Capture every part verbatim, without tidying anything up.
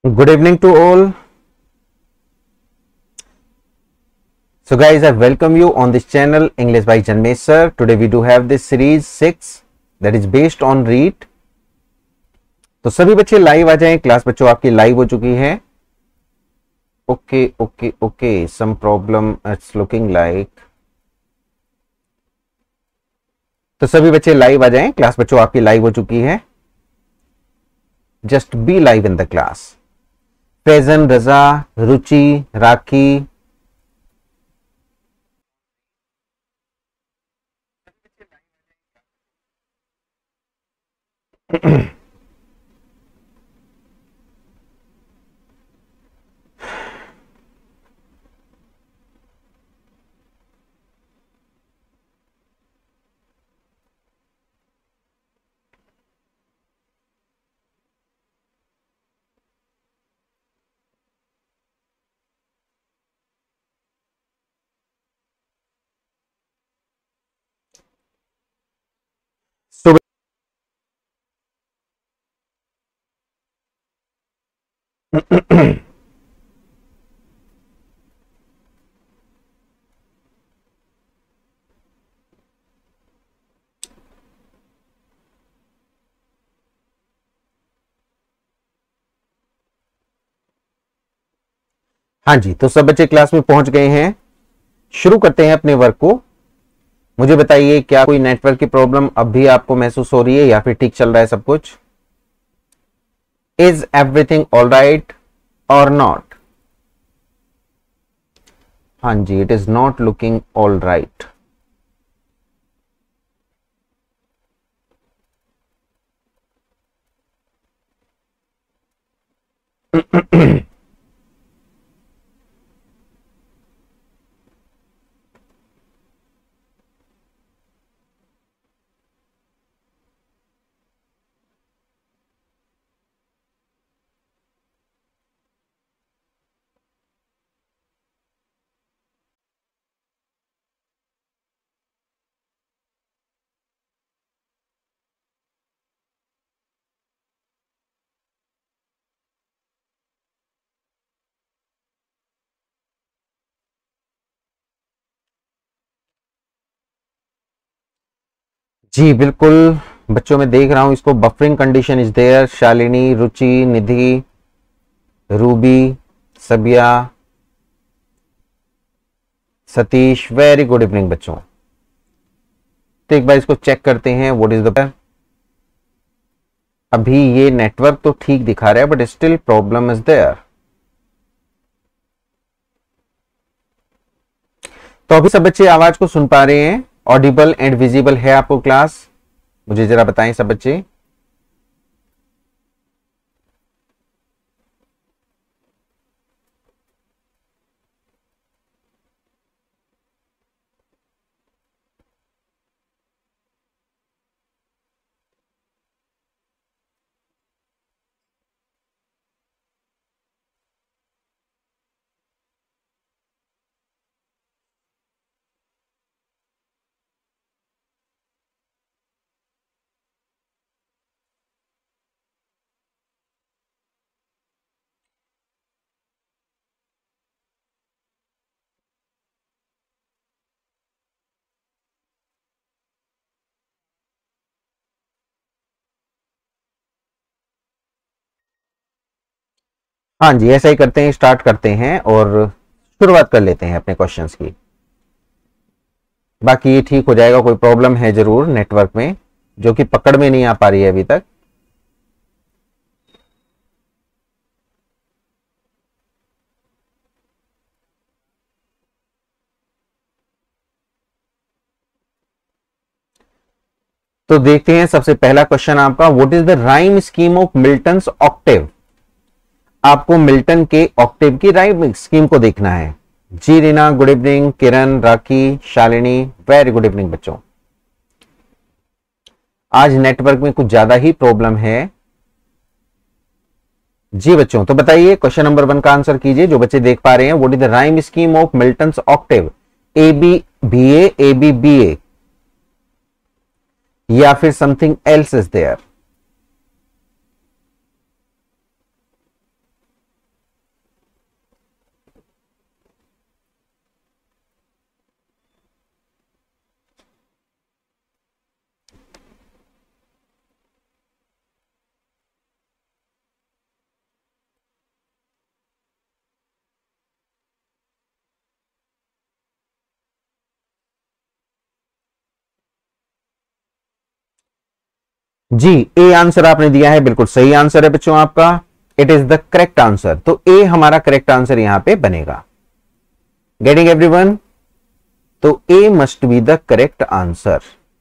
Good evening to all. So guys, I welcome you on this channel English by Janmesh sir. Today we do have this series six that is based on read. तो सभी बच्चे live आ जाएं. Class बच्चों आपकी live हो चुकी है. Okay okay okay some problem it's looking like. तो सभी बच्चे लाइव आ जाएं. क्लास बच्चों आपकी लाइव हो चुकी है. Just be live in the class. Faizan, Raza, Ruchi, Rakhi, so हाँ जी, तो सब बच्चे क्लास में पहुंच गए हैं. शुरू करते हैं अपने वर्क को. मुझे बताइए, क्या कोई नेटवर्क की प्रॉब्लम अब भी आपको महसूस हो रही है या फिर ठीक चल रहा है सब कुछ? इज एवरीथिंग ऑल राइट और नॉट? हाँ जी, it is not looking all right. जी बिल्कुल बच्चों, मैं देख रहा हूं इसको. Buffering condition is there. Shalini, Ruchi, Nidhi, Ruby, Sabiya, Satish, very good evening बच्चों. तो एक बार इसको चेक करते हैं. व्हाट इज द, अभी ये नेटवर्क तो ठीक दिखा रहा है but still problem is there. तो अभी सब बच्चे आवाज को सुन पा रहे हैं? ऑडिबल एंड विजिबल है आपको क्लास? मुझे जरा बताएं सब बच्चे. हाँ जी, ऐसा ही करते हैं. स्टार्ट करते हैं और शुरुआत कर लेते हैं अपने क्वेश्चंस की. बाकी ये ठीक हो जाएगा. कोई प्रॉब्लम है जरूर नेटवर्क में जो कि पकड़ में नहीं आ पा रही है अभी तक. तो देखते हैं सबसे पहला क्वेश्चन आपका. What is the rhyme scheme of Milton's octave? आपको मिल्टन के ऑक्टेव की राइम स्कीम को देखना है. जी Reena, good evening. Kiran, Rakhi, Shalini, very good evening बच्चों. आज नेटवर्क में कुछ ज्यादा ही प्रॉब्लम है. जी बच्चों, तो बताइए क्वेश्चन नंबर वन का आंसर कीजिए जो बच्चे देख पा रहे हैं. What is the rhyme scheme of Milton's octave? A B B A, A B B A, या फिर समथिंग एल्स इज देयर? जी, ए आंसर आपने दिया है, बिल्कुल सही आंसर है बच्चों आपका। It is the correct answer. तो ए हमारा करेक्ट आंसर यहां पे बनेगा। Getting everyone? तो A must be the correct answer.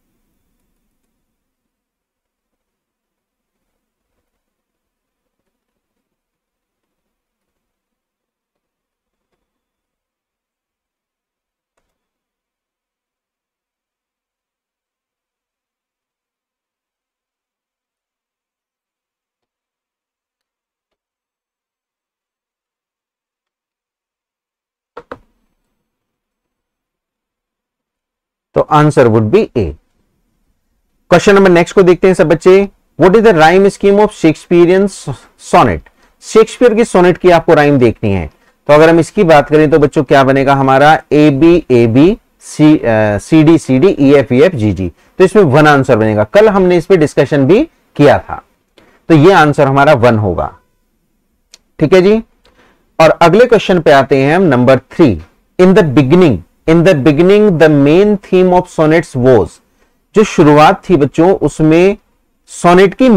तो answer would be A. Question number next को देखते हैं सब बच्चे। What is the rhyme scheme of Shakespearean sonnet? Shakespeare की सोनेट की आपको राइम देखनी है। तो अगर हम इसकी बात करें तो बच्चों क्या बनेगा हमारा? A B A B C C D C D E F E F G G. तो इसमें वन आंसर बनेगा। कल हमने इस पे डिस्कशन भी किया था, तो ये आंसर हमारा वन होगा। ठीक है जी। और अगले क्वेश्चन पे आते हैं हम, number three. In the beginning in the beginning the main theme of sonnets was. जो शुरुआत थी बच्चों उसमें सोनेट की,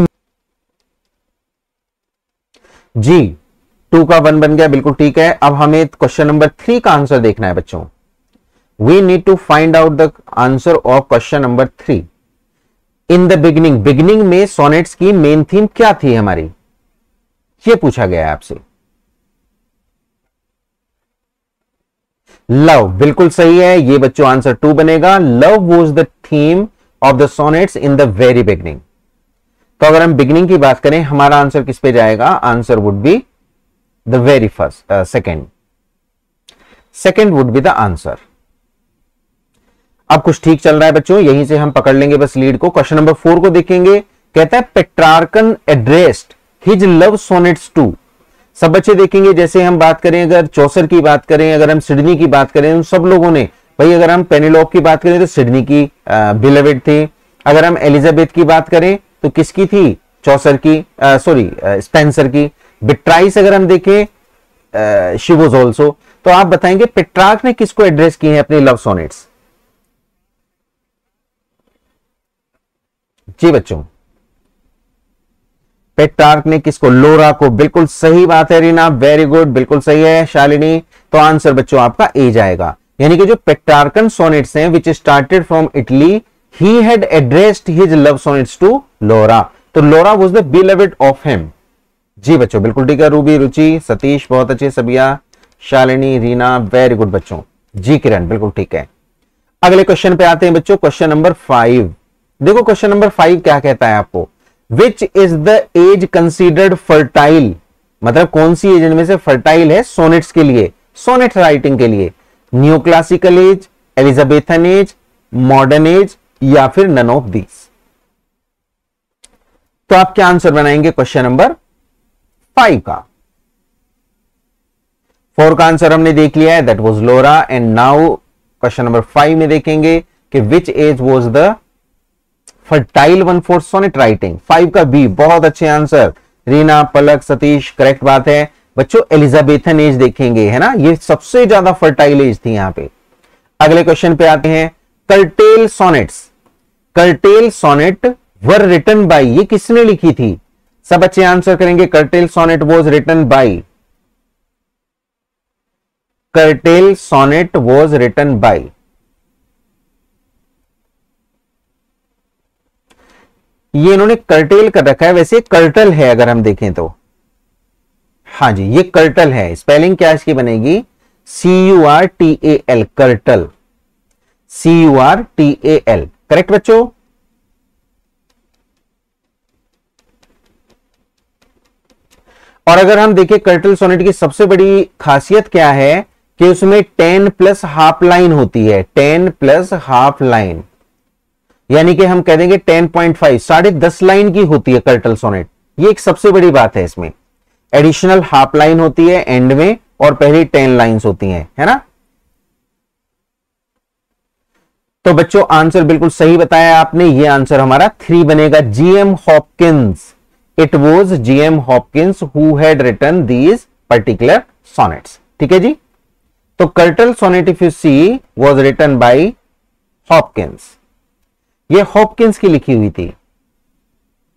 जी टू का वन बन गया, बिल्कुल ठीक है। अब हमें क्वेश्चन नंबर थ्री का आंसर देखना है बच्चों। We need to find out the answer of question number three. In the beginning, beginning में सोनेट्स की मेन थीम क्या थी हमारी, ये पूछा गया है आपसे। लव, बिल्कुल सही है। ये बच्चों आंसर टू बनेगा। Love was the theme of the sonnets in the very beginning. तो अगर हम बिगनिंग की बात करें, हमारा आंसर किस पे जाएगा? Answer would be the very first, second second would be the answer. अब कुछ ठीक चल रहा है बच्चों, यहीं से हम पकड़ लेंगे बस लीड को। क्वेश्चन नंबर फोर को देखेंगे। कहता है Petrarchan addressed his love sonnets to. सब बच्चे देखेंगे, जैसे हम बात करें, अगर चौसर की बात करें, अगर हम सिडनी की बात करें, उन सब लोगों ने, भाई अगर हम पेनिलोप की बात करें तो सिडनी की बिलेवेड थी। अगर हम एलिजाबेथ की बात करें तो किसकी थी? चौसर की, सॉरी स्पेंसर की। बिट्राइस अगर हम देखें, शी वाज आल्सो। तो आप बताएंगे पेट्रार्क ने किसको एड्रेस की है अपनी लव सोनेट्स? जी बच्चों, पेट्रार्क ने किसको? लोरा को। बिल्कुल सही बात है रीना, वेरी गुड, बिल्कुल सही है शालिनी। तो आंसर बच्चों आपका ए जाएगा। यानी कि जो पेट्रार्कन सोनेट्स हैं which started from Italy, he had addressed his love sonnets to Laura. तो Laura was the beloved of him. जी बच्चों, बिल्कुल ठीक है। रूबी, रुचि, सतीश बहुत अच्छे, सबिया, शालिनी, रीना, वेरी गुड बच्चों। जी किरण, बिल्कुल ठीक है। अगले क्वेश्चन पे आते हैं बच्चों, क्वेश्चन नंबर फाइव। देखो क्वेश्चन नंबर फाइव क्या कहता है आपको? Which is the age considered fertile. मतलब कौन सी एज इनमें से फर्टाइल है सोनेट्स के लिए, सोनेट राइटिंग के लिए? New classical age, Elizabethan age, modern age, या फिर नन ऑफ दीज। तो आप क्या आंसर बनाएंगे क्वेश्चन नंबर फाइव का? फोर का आंसर हमने देख लिया है, that was Laura. And now question number five में देखेंगे कि which age was the fertile one for sonnet writing. Five का बी, बहुत अच्छे आंसर। रीना, पलक, सतीश, करेक्ट बात है बच्चों। एलिजाबेथन एज देखेंगे, है ना, ये सबसे ज्यादा फर्टाइल एज थी यहां पे। अगले क्वेश्चन पे आते हैं। Curtal sonnets, curtal sonnet were written by, ये किसने लिखी थी? सब बच्चे आंसर करेंगे। Curtal sonnet was written by, curtal sonnet was written by. ये इन्होंने कर्टेल कर रखा है, वैसे कर्टल है अगर हम देखें तो। हाँ जी, ये कर्टल है। स्पेलिंग क्या इसकी बनेगी? C U R T A L, curtal, C U R T A L. Correct बच्चों? और अगर हम देखें कर्टल सोनेट की सबसे बड़ी खासियत क्या है कि उसमें टेन प्लस हाफ लाइन होती है, टेन प्लस हाफ लाइन, यानी कि हम कह देंगे टेन पॉइंट फाइव, साढ़े दस लाइन की होती है कर्टल सोनेट। ये एक सबसे बड़ी बात है इसमें। एडिशनल हाफ लाइन होती है एंड में, और पहली टेन लाइंस होती हैं, है ना। तो बच्चों आंसर बिल्कुल सही बताया आपने। ये आंसर हमारा थ्री बनेगा, GM Hopkins. It was GM Hopkins who had written these particular sonnets. ठीक है जी। तो curtal sonnet if you see was written by Hopkins, ये हॉपकिंस की लिखी हुई थी।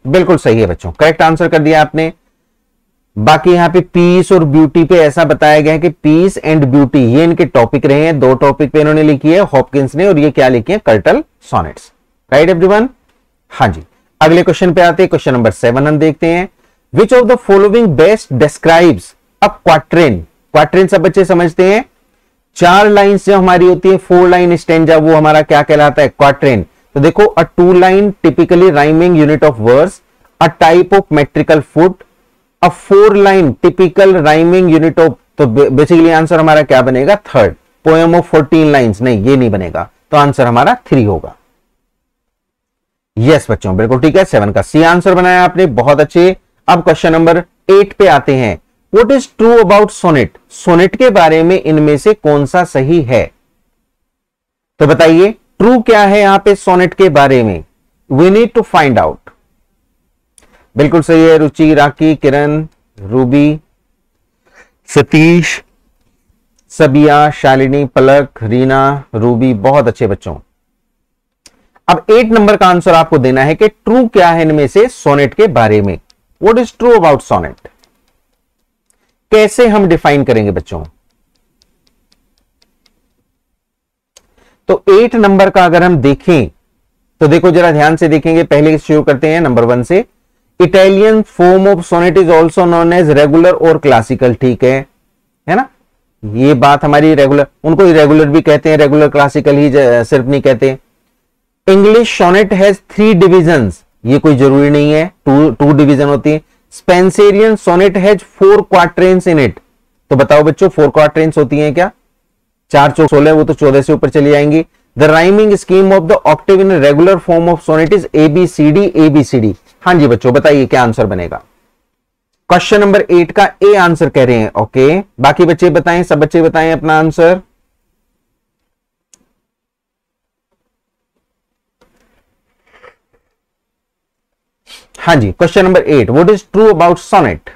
बिल्कुल सही है बच्चों, करेक्ट आंसर कर दिया आपने। बाकी यहाँ पे पीस और ब्यूटी पे ऐसा बताया गया है कि पीस एंड ब्यूटी ये इनके टॉपिक रहे हैं, दो टॉपिक पे इन्होंने लिखी है हॉपकिंस ने, और ये क्या लिखी है, कर्टल सोनेट्स। Right everyone? हाँ जी, अगले क्वेश्चन पे आते हैं। क्वेश्चन नंबर सेवन हम देखते हैं। Which of the following best describes a quatrain. Quatrain सब बच्चे समझते हैं, चार लाइंस जो हमारी होती है, फोर लाइन स्टेंजा, वो हमारा क्या कहलाता है, क्वाट्रेन। तो देखो, a two line typically rhyming unit of words, a type of metrical foot, a four line typical rhyming unit of, तो बेसिकली आंसर हमारा क्या बनेगा, third. Poem of fourteen lines, नहीं ये नहीं बनेगा, तो आंसर हमारा थ्री होगा। यस बच्चों, बिल्कुल ठीक है, सेवन का सी आंसर बनाया आपने, बहुत अच्छे। अब क्वेश्चन नंबर एट पे आते हैं। What is true about sonnet. Sonnet के बारे में इनमें से कौन सा सही है, तो बताइए ट्रू क्या है यहां पे सोनेट के बारे में। We need to find out. बिल्कुल सही है रुचि, राखी, किरण, रूबी, सतीश, सबिया, शालिनी, पलक, रीना, रूबी, बहुत अच्छे बच्चों। अब एट नंबर का आंसर आपको देना है कि ट्रू क्या है इनमें से सोनेट के बारे में। What is true about sonnet, कैसे हम डिफाइन करेंगे बच्चों। तो एट नंबर का अगर हम देखें तो देखो जरा ध्यान से देखेंगे, पहले शुरू करते हैं नंबर वन से। Italian form of sonnet is also known as regular और क्लासिकल, ठीक है, है ना, ये बात हमारी रेगुलर, उनको रेगुलर भी कहते हैं, रेगुलर क्लासिकल ही सिर्फ नहीं कहते। English sonnet has three divisions, ये कोई जरूरी नहीं है, टू टू डिवीजन होती है। Spenserian sonnet has four quatrains in it, तो बताओ बच्चों फोर क्वाट्रेंस होती हैं क्या, चार चौक सोलह, वो तो चौदह से ऊपर चली जाएंगी। The rhyming scheme of the octave in regular form of sonnet is A B C D, A B C D. हाँ जी बच्चों, बताइए क्या आंसर बनेगा। क्वेश्चन नंबर एट का ए आंसर कह रहे हैं, ओके। बाकी बच्चे बताएं, सब बच्चे बताएं अपना आंसर। हाँ जी, question number eight, what is true about sonnet.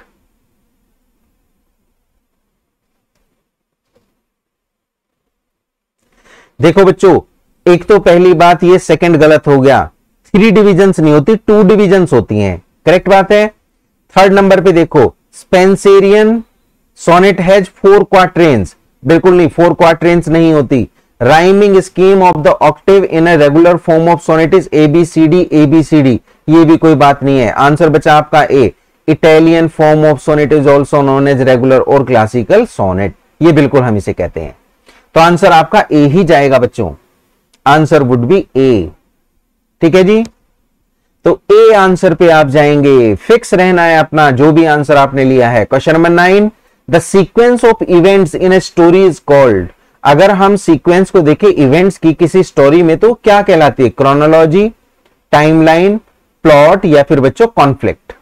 देखो बच्चों, एक तो पहली बात ये सेकंड गलत हो गया, थ्री डिविजन्स नहीं होती, टू डिविजन्स होती हैं, करेक्ट बात है। थर्ड नंबर पे देखो, Spenserian sonnet has four quatrains, बिल्कुल नहीं, फोर क्वाट्रेंस नहीं होती। Rhyming scheme of the octave in a regular form of sonnet is A B C D, A B C D, ये भी कोई बात नहीं है। आंसर बचा आपका A, Italian form of sonnet is also known as regular और classical sonnet, ये बिल्कुल हम इसे कहते हैं। तो आंसर आपका ए ही जाएगा बच्चों, आंसर वुड बी ए, ठीक है जी। तो ए आंसर पे आप जाएंगे, फिक्स रहना है अपना जो भी आंसर आपने लिया है। Question number nine, the sequence of events in a story is called. अगर हम सीक्वेंस को देखें इवेंट्स की किसी स्टोरी में तो क्या कहलाती है, क्रोनोलॉजी, टाइमलाइन, प्लॉट, या फिर बच्चों कॉन्फ्लिक्ट।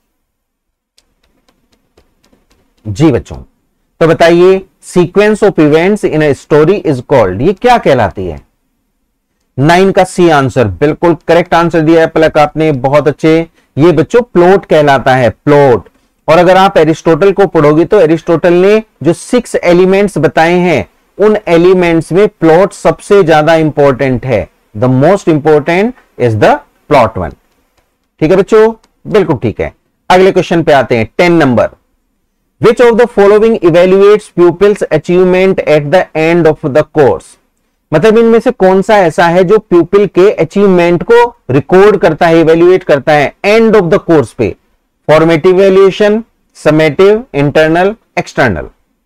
जी बच्चों, तो बताइए sequence of events in a story is called, ये क्या कहलाती है। नाइन का सी आंसर, बिल्कुल करेक्ट आंसर दिया है पलक आपने, बहुत अच्छे। ये बच्चों प्लॉट कहलाता है, प्लॉट। और अगर आप एरिस्टोटल को पढ़ोगे तो एरिस्टोटल ने जो सिक्स एलिमेंट्स बताए हैं उन एलिमेंट्स में प्लॉट सबसे ज्यादा इंपॉर्टेंट है, the most important is the plot one, ठीक है बच्चों, बिल्कुल ठीक है। अगले क्वेश्चन पे आते हैं, ten number. Which of the following evaluates pupils achievement at the end of the course. मतलब इनमें से कौन सा ऐसा है जो प्यूपिल के अचीवमेंट को रिकॉर्ड करता है, इवेल्युएट करता है एंड ऑफ द कोर्स पे। Formative evaluation, summative, internal, external.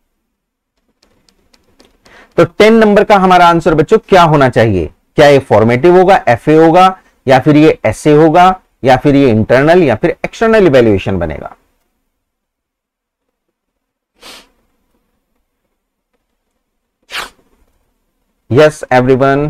तो टेन नंबर का हमारा आंसर बच्चों क्या होना चाहिए, क्या ये फॉर्मेटिव होगा, एफए होगा, या फिर ये एसए होगा, या फिर ये इंटरनल, या फिर एक्सटर्नल इवेल्युएशन बनेगा। यस एवरीवन,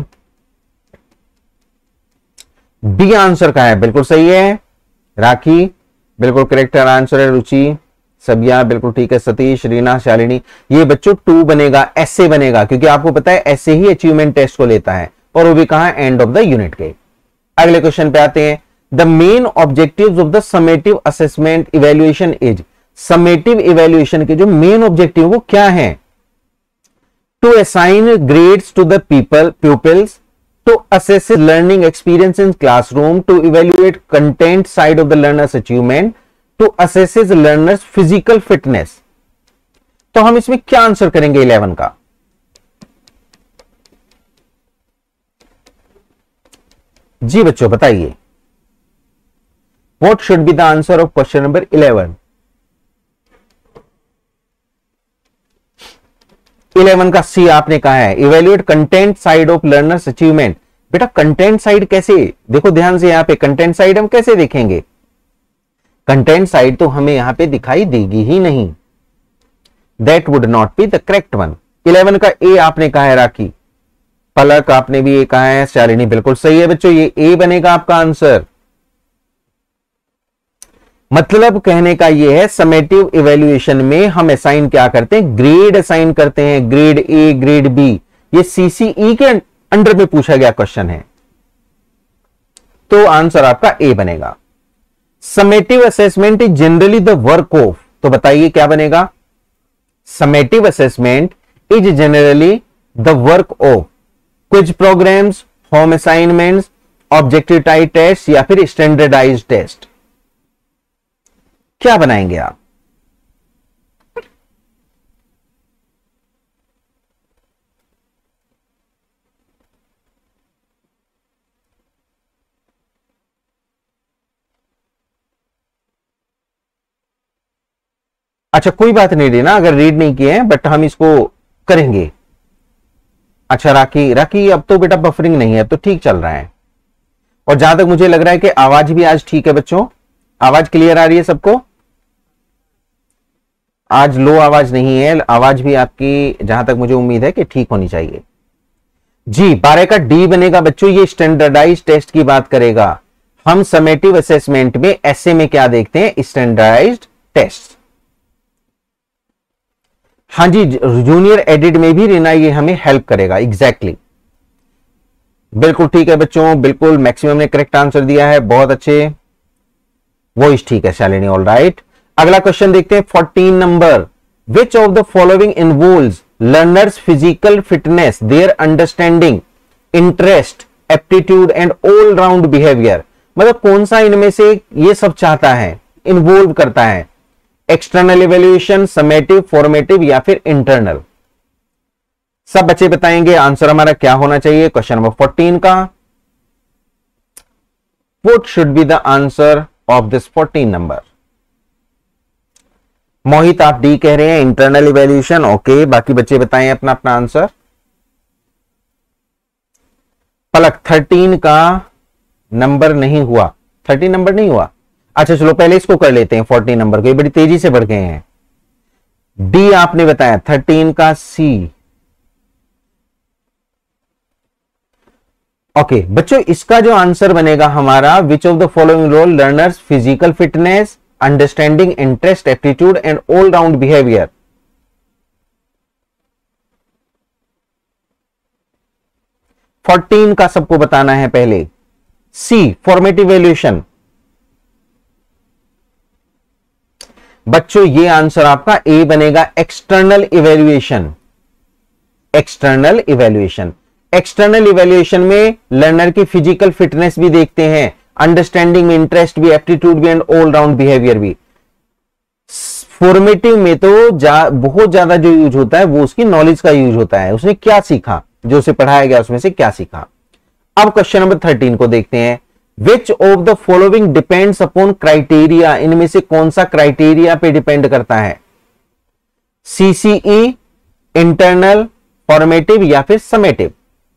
बी आंसर का है, बिल्कुल सही है। राखी बिल्कुल करेक्ट आंसर है, रुचि, सबिया बिल्कुल ठीक है, सतीश, रीना, शालिनी। ये बच्चों टू बनेगा, एसए बनेगा, क्योंकि आपको पता है एसए ही अचीवमेंट टेस्ट को लेता है, और वो भी कहां, एंड ऑफ द यूनिट के। अगले क्वेश्चन पे आते हैं, the main objectives of the summative assessment evaluation is. Summative evaluation के जो मेन ऑब्जेक्टिव वो क्या है, to assign grades to the people pupils, to assess learning experience in classroom, to evaluate content side of the learner's achievement, to assess learner's physical fitness. तो हम इसमें क्या answer करेंगे इलेवन का? जी बच्चों बताइए, what should be the answer of question number eleven? Eleven का C आपने कहा है, evaluate content side of learners achievement. बेटा कंटेंट साइड कैसे, देखो ध्यान से, यहां पे कंटेंट साइड हम कैसे देखेंगे? कंटेंट साइड तो हमें यहां पे दिखाई देगी ही नहीं, that would not be the correct one. Eleven का ए आपने कहा है राखी, पलक आपने भी ये कहा है, शालिनी बिल्कुल सही है बच्चों, ये ए बनेगा आपका आंसर। मतलब कहने का यह है, समेटिव इवैल्यूएशन में हम असाइन क्या करते हैं? ग्रेड असाइन करते हैं, ग्रेड ए, ग्रेड बी। ये सीसीई के अंडर में पूछा गया क्वेश्चन है, तो आंसर आपका ए बनेगा। Summative assessment is generally the work of, तो बताइए क्या बनेगा? Summative assessment is generally the work of quiz programs, home assignments, objective type test या फिर स्टैंडर्डाइज्ड टेस्ट। क्या बनाएंगे आप? अच्छा कोई बात नहीं लेना अगर रीड नहीं किए हैं, बट हम इसको करेंगे। अच्छा राखी, राखी अब तो बेटा बफरिंग नहीं है, अब तो ठीक चल रहा है। और जहां तक मुझे लग रहा है कि आवाज भी आज ठीक है बच्चों, आवाज क्लियर आ रही है सबको? आज लो आवाज नहीं है, आवाज भी आपकी जहां तक मुझे उम्मीद है कि ठीक होनी चाहिए। जी बारह का डी बनेगा बच्चों, ये स्टैंडर्डाइज टेस्ट की बात करेगा। हम समेटिव असेसमेंट में ऐसे में क्या देखते हैं? Standardized test. हाँ जी, जूनियर एडिट में भी रीना ये हमें हेल्प करेगा। Exactly exactly. बिल्कुल ठीक है बच्चों, बिल्कुल मैक्सिमम ने करेक्ट आंसर दिया है, बहुत अच्छे। वॉइस ठीक है शालिनी, ऑल राइट। अगला क्वेश्चन देखते हैं fourteen number. Which of the following involves learners physical fitness, their understanding, interest, aptitude and all round behaviour. मतलब कौन सा इनमें से ये सब चाहता है, इन्वॉल्व करता है? एक्सटर्नल इवैल्यूएशन, समेटिव, फॉर्मेटिव या फिर इंटरनल? सब बच्चे बताएंगे आंसर हमारा क्या होना चाहिए क्वेश्चन नंबर फोर्टीन का। What should be the answer of this fourteen number? Mohit आप डी कह रहे हैं, इंटरनल इवैल्यूएशन। ओके, बाकी बच्चे बताएं अपना अपना आंसर। पलक थर्टीन का नंबर नहीं हुआ, थर्टीन नंबर नहीं हुआ। अच्छा चलो पहले इसको कर लेते हैं, फोर्टीन नंबर को, ये बड़ी तेजी से बढ़ गए हैं। डी आपने बताया, थर्टीन का सी। ओके okay, बच्चों इसका जो आंसर बनेगा हमारा, which of the following role learners physical fitness, understanding, interest, aptitude and all round behaviour. Fourteen का सबको बताना है पहले। C formative evaluation. बच्चों ये आंसर आपका ए बनेगा, external evaluation. External evaluation, external evaluation में लर्नर की फिजिकल फिटनेस भी देखते हैं, अंडरस्टैंडिंग में इंटरेस्ट भी, एप्टीट्यूड भी एंड ऑल राउंड बिहेवियर भी। फॉर्मेटिव में तो जा, बहुत ज्यादा जो यूज होता है वो उसकी नॉलेज का यूज होता है, उसने क्या सीखा, जो उसे पढ़ाया गया उसमें से क्या सीखा। अब क्वेश्चन नंबर थर्टीन को देखते हैं। Which of the following depends upon criteria, इनमें से कौन सा क्राइटेरिया पे डिपेंड करता है? सीसीई, इंटरनल, फॉर्मेटिव या फिर समेटिव?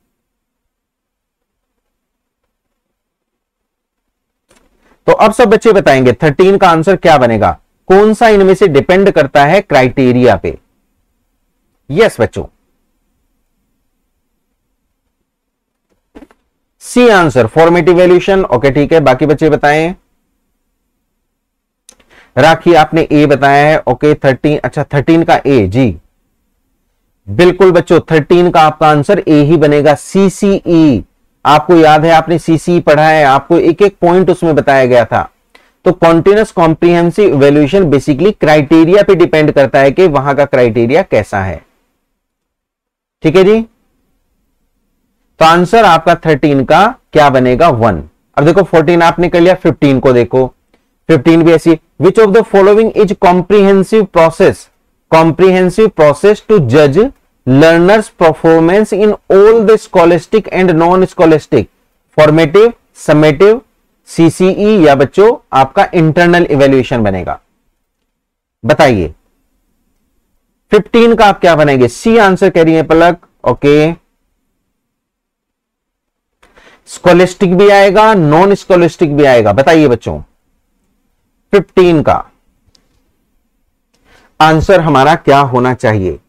तो अब सब बच्चे बताएंगे थर्टीन का आंसर क्या बनेगा, कौन सा इनमें से डिपेंड करता है क्राइटेरिया पे? यस बच्चों, C answer, formative evaluation. Okay ठीक है, बाकी बच्चे बताएं। राखी आपने ए बताया है। ओके थर्टीन, अच्छा थर्टीन का ए, जी बिल्कुल बच्चों, थर्टीन का आपका आंसर ए ही बनेगा, सीसीई। आपको याद है आपने सीसीई पढ़ा है, आपको एक एक पॉइंट उसमें बताया गया था। तो continuous comprehensive evaluation basically criteria पे डिपेंड करता है कि वहां का क्राइटेरिया कैसा है। ठीक है जी, तो आंसर आपका थर्टीन का क्या बनेगा, वन। अब देखो फोर्टीन आपने कर लिया, फिफ्टीन को देखो, फिफ्टीन भी ऐसी, which of the following is comprehensive process, comprehensive process to जज learners performance in all the scholastic and non scholastic, formative, summative, CCE या बच्चों आपका इंटरनल इवेल्युएशन बनेगा। बताइए फिफ्टीन का आप क्या बनेंगे, सी आंसर कह रही है पलक। ओके, स्कॉलिस्टिक भी आएगा, नॉन स्कॉलिस्टिक भी आएगा। बताइए बच्चों फिफ्टीन का आंसर हमारा क्या होना चाहिए।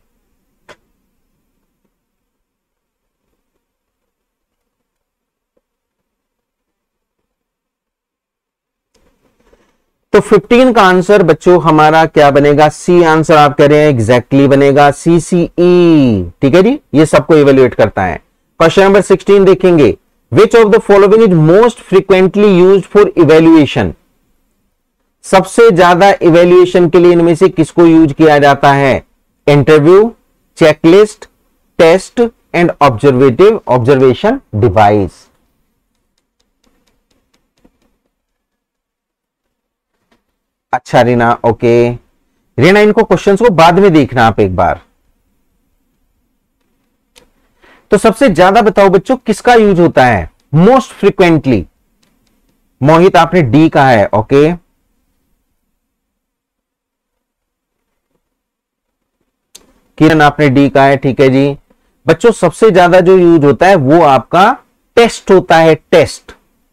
तो फिफ्टीन का आंसर बच्चों हमारा क्या बनेगा, सी आंसर आप कह रहे हैं एग्जैक्टली बनेगा, सी सी ई। ठीक है जी, ये सबको इवेल्युएट करता है। क्वेश्चन नंबर सिक्सटीन देखेंगे, which of the following is most frequently used for evaluation, सबसे ज्यादा इवेल्युएशन के लिए इनमें से किसको यूज किया जाता है, interview, checklist, test and observative observation device. अच्छा रीना, ओके रीना, इनको क्वेश्चंस को बाद में देखना आप एक बार। तो सबसे ज्यादा बताओ बच्चों किसका यूज होता है मोस्ट फ्रीक्वेंटली। मोहित आपने डी कहा है, ओके किरण आपने डी कहा है, ठीक है जी। बच्चों सबसे ज्यादा जो यूज होता है वो आपका टेस्ट होता है, टेस्ट।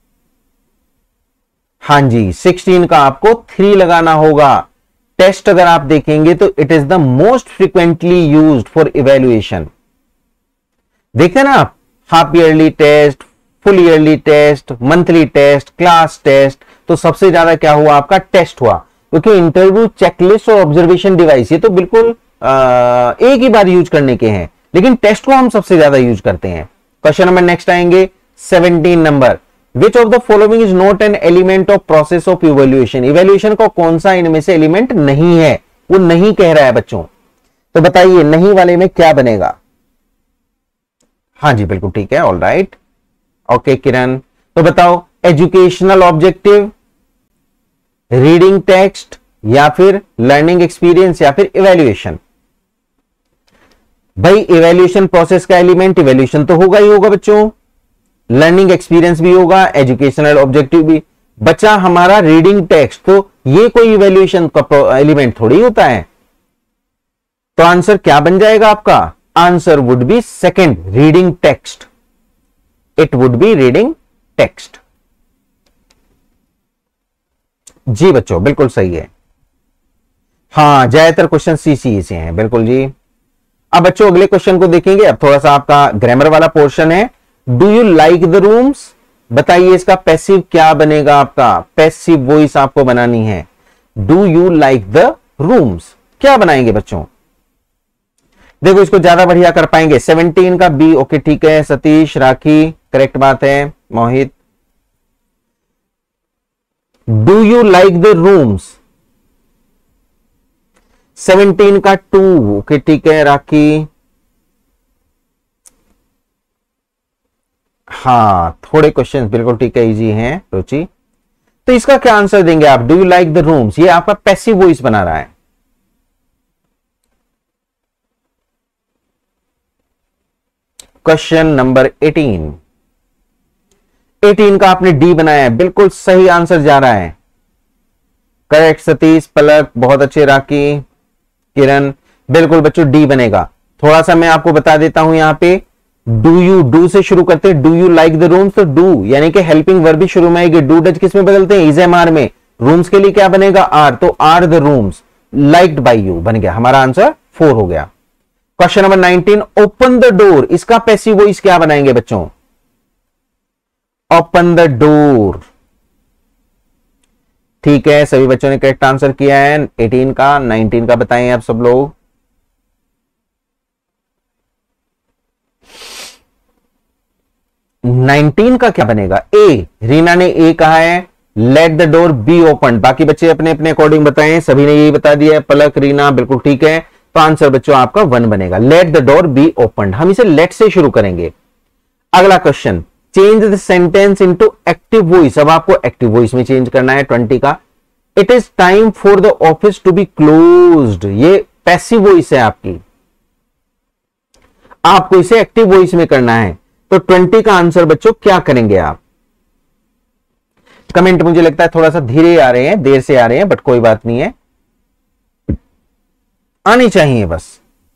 हां जी, सिक्सटीन का आपको थ्री लगाना होगा। टेस्ट अगर आप देखेंगे तो it is the most frequently used for evaluation. देखते ना आप, half yearly test, full yearly test, monthly test, class test, तो सबसे ज्यादा क्या हुआ आपका टेस्ट हुआ, क्योंकि इंटरव्यू, चेकलिस्ट और ऑब्जर्वेशन डिवाइस ये तो बिल्कुल आ, एक ही बार यूज करने के हैं, लेकिन टेस्ट को हम सबसे ज्यादा यूज करते हैं। क्वेश्चन नंबर नेक्स्ट आएंगे seventeen number, which of the following is not an element of process of evaluation, evaluation का कौन सा इनमें से एलिमेंट नहीं है, वो नहीं कह रहा है बच्चों। तो बताइए नहीं वाले में क्या बनेगा। हाँ जी बिल्कुल ठीक है, ऑल राइट, ओके किरण। तो बताओ एजुकेशनल ऑब्जेक्टिव, रीडिंग टेक्स्ट या फिर लर्निंग एक्सपीरियंस या फिर इवेल्युएशन। भाई इवेल्युएशन प्रोसेस का एलिमेंट इवेल्युएशन तो होगा ही होगा बच्चों, लर्निंग एक्सपीरियंस भी होगा, एजुकेशनल ऑब्जेक्टिव भी। बचा हमारा रीडिंग टेक्स्ट, तो ये कोई इवेल्युएशन का एलिमेंट थोड़ी होता है। तो आंसर क्या बन जाएगा आपका, answer would be second, reading text. It would be reading text. जी बच्चों बिल्कुल सही है, हाँ ज्यादातर क्वेश्चन सी सी से हैं, बिल्कुल जी। अब बच्चों अगले क्वेश्चन को देखेंगे। अब थोड़ा सा आपका ग्रामर वाला पोर्शन है। Do you like the rooms, बताइए इसका पैसिव क्या बनेगा आपका, पैसिव वॉइस आपको बनानी है। Do you like the rooms क्या बनाएंगे बच्चों, देखो इसको ज्यादा बढ़िया कर पाएंगे। सेवनटीन का बी, ओके ठीक है, सतीश, राखी करेक्ट बात है, Mohit. Do you like the rooms, seventeen का टू, ओके ठीक है राखी। हाँ थोड़े क्वेश्चंस बिल्कुल ठीक है, इजी हैं रुचि। तो इसका क्या आंसर देंगे आप, do you like the rooms, ये आपका पैसिव वॉइस बना रहा है। क्वेश्चन नंबर एटीन, एटीन का आपने डी बनाया है, बिल्कुल सही आंसर जा रहा है, करेक्ट सतीश, पलक बहुत अच्छे, राखी, किरण, बिल्कुल बच्चों डी बनेगा। थोड़ा सा मैं आपको बता देता हूं, यहां पे डू यू, डू से शुरू करते हैं, do you like the rooms, तो डू यानी कि हेल्पिंग वर्ब भी शुरू में आएगी। डू डज किस में बदलते हैं, इज एम आर में, रूम्स के लिए क्या बनेगा आर, तो are the rooms liked by you बन गया, हमारा आंसर फोर हो गया। Question number nineteen, open the door, इसका पैसिव वॉइस क्या बनाएंगे बच्चों, ओपन द डोर, ठीक है सभी बच्चों ने करेक्ट आंसर किया है। एटीन का, नाइनटीन का बताएं आप सब लोग। नाइनटीन का क्या बनेगा, ए, रीना ने ए कहा है, let the door be open, बाकी बच्चे अपने अपने अकॉर्डिंग बताएं, सभी ने यही बता दिया है, पलक, रीना बिल्कुल ठीक है। तो आंसर बच्चों आपका वन बनेगा, let the door be open. हम इसे लेट से शुरू करेंगे। अगला question, change the sentence into active voice. अब आपको एक्टिव वॉइस में चेंज करना है ट्वेंटी का। It is time for the office to be closed, ये पैसिव वॉइस है आपकी, आपको इसे एक्टिव वॉइस में करना है। तो ट्वेंटी का आंसर बच्चों क्या करेंगे आप? कमेंट मुझे लगता है थोड़ा सा धीरे आ रहे हैं, देर से आ रहे हैं, बट कोई बात नहीं है, आनी चाहिए बस।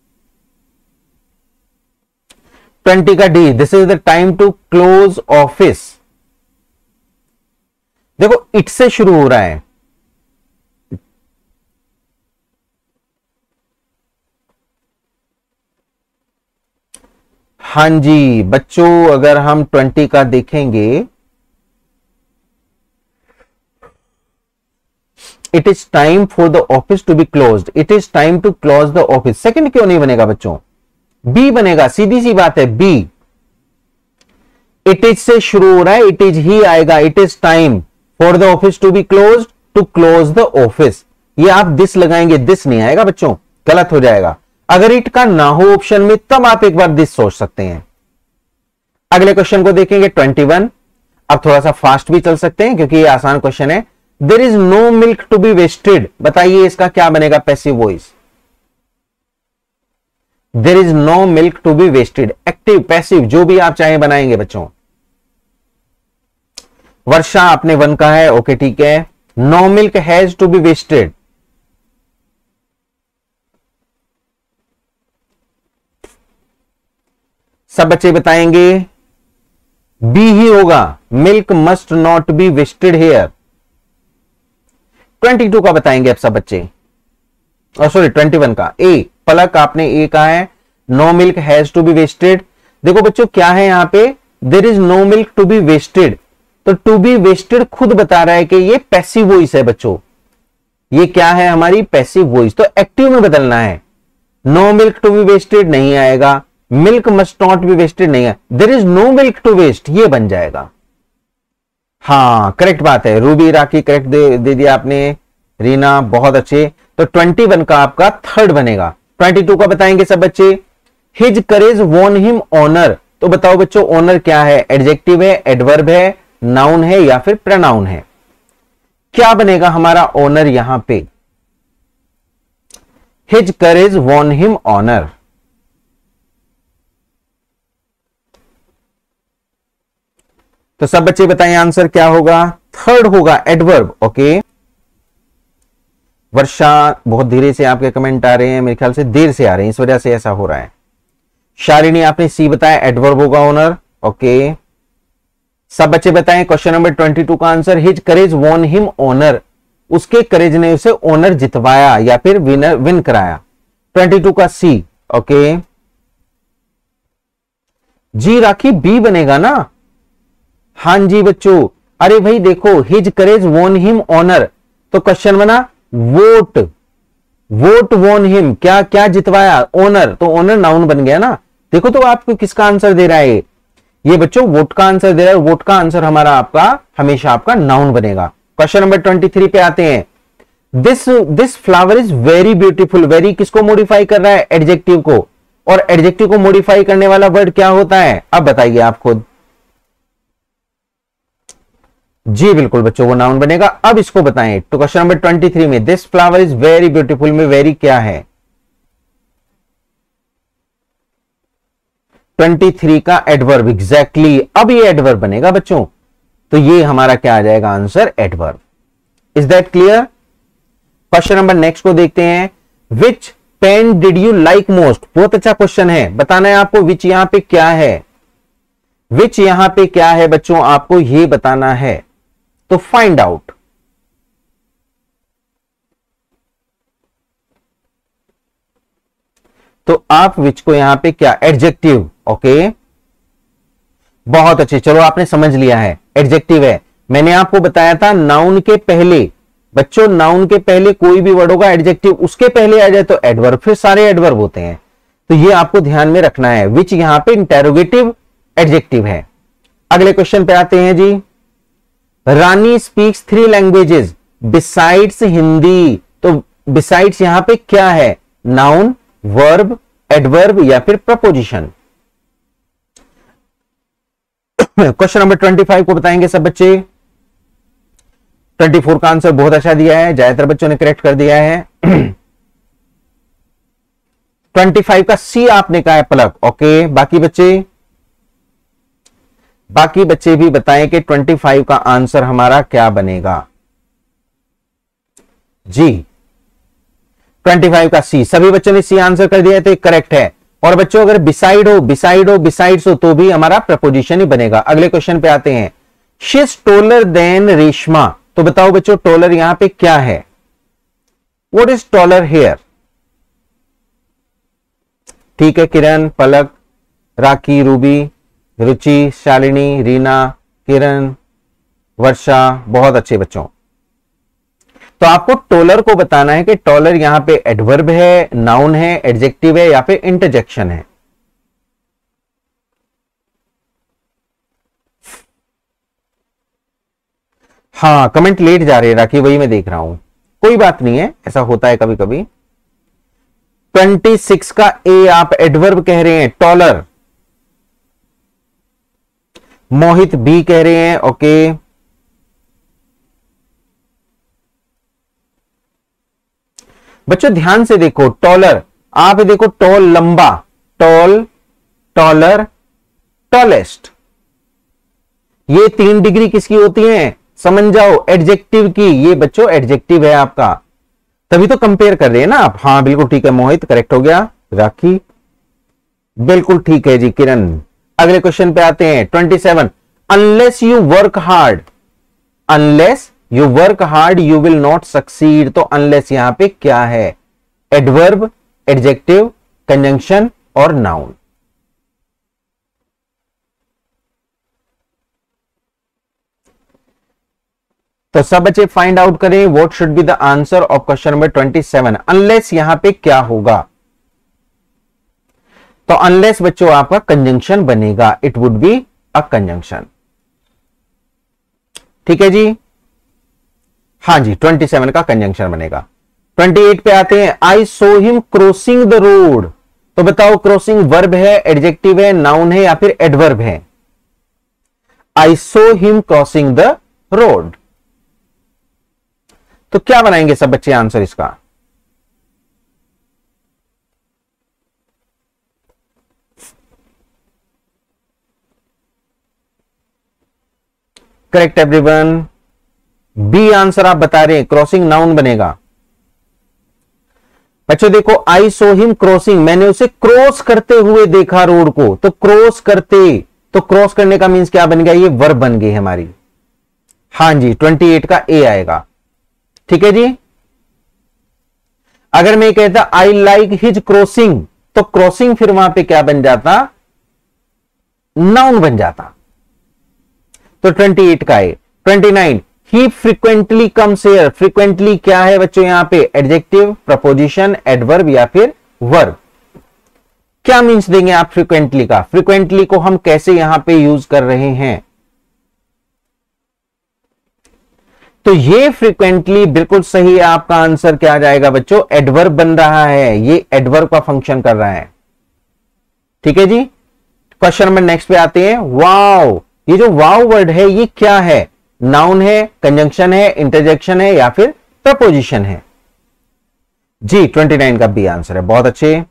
ट्वेंटी का D, this is the time to close office. देखो इट से शुरू हो रहा है, हां जी बच्चों, अगर हम ट्वेंटी का देखेंगे, it is time for the office to be closed, it is time to close the office. Second क्यों नहीं बनेगा बच्चों? बी बनेगा, सीधी सी बात है, बी। इट इज से शुरू हो रहा है, इट इज ही आएगा, it is time for the office to be closed, to close the office. ये आप दिस लगाएंगे, दिस नहीं आएगा बच्चों, गलत हो जाएगा। अगर इट का ना हो ऑप्शन में तब आप एक बार दिस सोच सकते हैं। अगले क्वेश्चन को देखेंगे ट्वेंटी वन। अब थोड़ा सा फास्ट भी चल सकते हैं क्योंकि ये आसान क्वेश्चन है। There is no milk to be wasted, बताइए इसका क्या बनेगा passive voice? There is no milk to be wasted, active passive जो भी आप चाहे बनाएंगे बच्चों। वर्षा आपने वन का है, ओके ठीक है। No milk has to be wasted, सब बच्चे बताएंगे बी ही होगा, milk must not be wasted here. Twenty two का बताएंगे अब सब बच्चे, और सॉरी ट्वेंटी वन का। ए पलक आपने ए कहा है, no milk has to be wasted. देखो बच्चों क्या है यहां पे, there is no milk to be wasted, तो टू बी वेस्टेड खुद बता रहा है कि ये पैसिव वॉइस है बच्चों, ये क्या है हमारी पैसिव वॉइस, तो एक्टिव में बदलना है। No milk to be wasted नहीं आएगा, milk must not be wasted नहीं है, there is no milk to waste ये बन जाएगा। हाँ करेक्ट बात है, रूबी राखी करेक्ट दे, दे दिया आपने, रीना बहुत अच्छे। तो ट्वेंटी वन का आपका थर्ड बनेगा। ट्वेंटी टू का बताएंगे सब बच्चे, his courage won him honour. तो बताओ बच्चों ऑनर क्या है, एडजेक्टिव है, एडवर्ब है, नाउन है या फिर प्रोनाउन है? क्या बनेगा हमारा ऑनर यहां पे? His courage won him honour. तो सब बच्चे बताएं आंसर क्या होगा? थर्ड होगा, एडवर्ब। ओके वर्षा बहुत धीरे से आपके कमेंट आ रहे हैं, मेरे ख्याल से देर से आ रहे हैं, इस वजह से ऐसा हो रहा है। शालिनी आपने सी बताया, एडवर्ब होगा ऑनर। ओके सब बच्चे बताएं क्वेश्चन नंबर ट्वेंटी टू का answer, his courage won him honour, उसके करेज ने उसे ऑनर जितवाया या फिर विनर विन कराया। ट्वेंटी टू का सी। ओके जी राखी बी बनेगा ना? हां जी बच्चों, अरे भाई देखो his courage won him honour, तो क्वेश्चन बना वोट, वोट वॉन हिम, क्या क्या जितवाया? ऑनर, तो ऑनर नाउन बन गया ना। देखो तो आपको किसका आंसर दे रहा है ये बच्चों? वोट का आंसर दे रहा है। वोट का आंसर हमारा आपका हमेशा आपका नाउन बनेगा। क्वेश्चन नंबर ट्वेंटी थ्री पे आते हैं। This this flower is very beautiful, very किसको मॉडिफाई कर रहा है? एडजेक्टिव को, और एडजेक्टिव को मॉडिफाई करने वाला वर्ड क्या होता है? अब बताइए आप खुद। जी बिल्कुल बच्चों वो नाउन बनेगा। अब इसको बताएं, तो क्वेश्चन नंबर ट्वेंटी थ्री में this flower is very beautiful में वेरी क्या है? ट्वेंटी थ्री का एडवर्ब, एग्जैक्टली exactly, अब ये एडवर्ब बनेगा बच्चों, तो ये हमारा क्या आ जाएगा answer? Adverb. Is that clear? Question number next को देखते हैं। Which pen did you like most? बहुत अच्छा क्वेश्चन है, बताना है आपको विच यहां पे क्या है, विच यहां पे क्या है बच्चों, आपको ये बताना है। तो फाइंड आउट। तो आप विच को यहां पे क्या? एडजेक्टिव। ओके बहुत अच्छे, चलो आपने समझ लिया है, एडजेक्टिव है। मैंने आपको बताया था नाउन के पहले बच्चों, नाउन के पहले कोई भी वर्ड होगा एडजेक्टिव उसके पहले आ जाए तो एडवर्ब, फिर सारे एडवर्ब होते हैं, तो ये आपको ध्यान में रखना है। विच यहां पे इंटेरोगेटिव एडजेक्टिव है। अगले क्वेश्चन पे आते हैं जी। Rani speaks three languages besides Hindi, तो बिसाइड्स यहां पे क्या है? नाउन, वर्ब, एडवर्ब या फिर preposition? Question number twenty five को बताएंगे सब बच्चे। ट्वेंटी फोर का आंसर बहुत अच्छा दिया है, ज्यादातर बच्चों ने करेक्ट कर दिया है। ट्वेंटी फाइव का सी आपने कहा है पलक, ओके। बाकी बच्चे बाकी बच्चे भी बताएं कि ट्वेंटी फाइव का आंसर हमारा क्या बनेगा जी। ट्वेंटी फाइव का सी, सभी बच्चों ने सी आंसर कर दिया है तो करेक्ट है। और बच्चों अगर बिसाइड हो बिसाइड हो बिसाइड्स हो तो भी हमारा प्रपोजिशन ही बनेगा। अगले क्वेश्चन पे आते हैं। She is taller than Reshma, तो बताओ बच्चों टोलर यहां पे क्या है? What is taller here? ठीक है, किरण, पलक, राखी, रूबी, रुचि, शालिनी, रीना, किरण, वर्षा, बहुत अच्छे बच्चों। तो आपको टोलर को बताना है कि टॉलर यहां पे एडवर्ब है, नाउन है, एडजेक्टिव है या फिर इंटरजेक्शन है। हाँ, कमेंट लेट जा रहे हैं राखी, वही मैं देख रहा हूं। कोई बात नहीं है, ऐसा होता है कभी कभी। ट्वेंटी सिक्स का ए आप एडवर्ब कह रहे हैं, टॉलर। मोहित बी कह रहे हैं, ओके। बच्चों ध्यान से देखो, टॉलर, आप देखो टॉल लंबा, टॉल, टॉलर, टॉलेस्ट, ये तीन डिग्री किसकी होती है समझ जाओ, एडजेक्टिव की। ये बच्चों एडजेक्टिव है आपका, तभी तो कंपेयर कर रहे हैं ना आप। हाँ बिल्कुल ठीक है, मोहित करेक्ट हो गया, राखी बिल्कुल ठीक है जी, किरण। अगले क्वेश्चन पे आते हैं। Twenty seven, unless you work hard, unless you work hard you will not succeed. तो अनलेस यहां पे क्या है? एडवर्ब, एडजेक्टिव, कंजंक्शन और नाउन। तो सब बच्चे फाइंड आउट करें what should be the answer of question number twenty seven. Unless यहां पे क्या होगा? तो अनलेस बच्चों आपका कंजंक्शन बनेगा, it would be a conjunction. ठीक है जी, हाँ जी, ट्वेंटी सेवन का कंजंक्शन बनेगा। ट्वेंटी एट पे आते हैं। I saw him crossing the road, तो बताओ क्रॉसिंग वर्ब है, एडजेक्टिव है, नाउन है या फिर एडवर्ब है? I saw him crossing the road, तो क्या बनाएंगे सब बच्चे आंसर इसका? करेक्ट एवरीवन, बी आंसर आप बता रहे हैं, क्रॉसिंग नाउन बनेगा। बच्चों देखो, आई सो हिम क्रॉसिंग, मैंने उसे क्रॉस करते हुए देखा रोड को, तो क्रॉस करते, तो क्रॉस करने का मीन्स क्या बन गया? ये वर्ब बन गई हमारी। हां जी, ट्वेंटी एट का ए आएगा। ठीक है जी। अगर मैं कहता आई लाइक हिज क्रॉसिंग, तो क्रॉसिंग फिर वहां पे क्या बन जाता? नाउन बन जाता। तो ट्वेंटी एट का है। Twenty nine, he frequently comes here, frequently क्या है बच्चों यहां पे? एडजेक्टिव, प्रपोजिशन, एडवर्ब या फिर वर्ब। क्या मीन्स देंगे आप फ्रीक्वेंटली का? फ्रीक्वेंटली को हम कैसे यहां पे यूज कर रहे हैं? तो ये फ्रीक्वेंटली बिल्कुल सही है, आपका आंसर क्या आ जाएगा बच्चों? एडवर्ब बन रहा है, ये एडवर्ब का फंक्शन कर रहा है। ठीक है जी। क्वेश्चन नंबर नेक्स्ट पे आते हैं। वाव, ये जो वाव वर्ड है ये क्या है? नाउन है, कंजंक्शन है, इंटरजेक्शन है या फिर प्रपोजिशन है? जी, ट्वेंटी नाइन का बी आंसर है, बहुत अच्छे।